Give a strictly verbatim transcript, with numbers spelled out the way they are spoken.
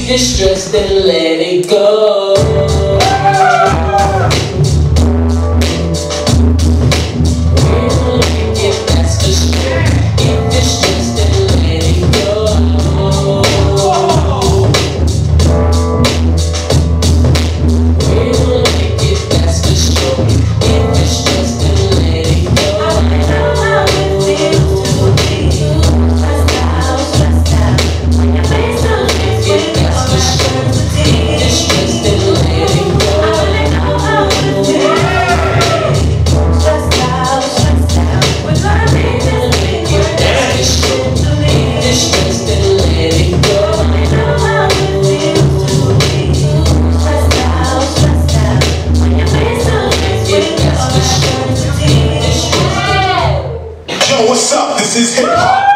you're stressed, then let it go. If that's the stress, if you're stressed, then let it go. If that's the stroke, if you're stressed, then let it go. I know how it feels to be stressed out, stressed out. When your face don't fit with your adversity. If you're stressed, then let it go. I know how it feels stressed out, stressed out. We're gonna make this thing work. If that's the stroke, if you're stressed, then let it go. I know how it feels to be stressed out, stressed out. When your face don't fit with your adversity. Yo, what's up? This is hip hop.